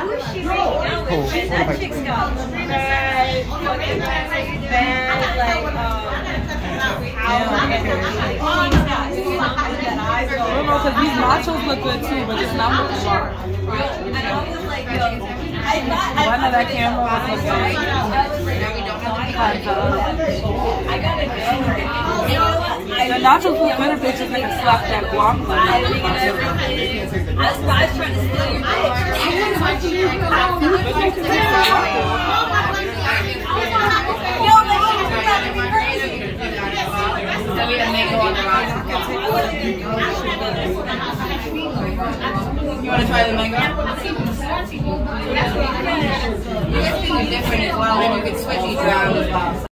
Cool. That chick's got bad, fucking bad, like, I don't know, because these nachos look good too, but it's not looking sharp. And I was like, yo, One of that camera was looking I gotta go. You know what? The nachos look good if they just like slap that guac on I was trying to steal your Yo, that's crazy. So we had mango on the rock. You want to try the mango? It's different as well, and you can switch each round as well.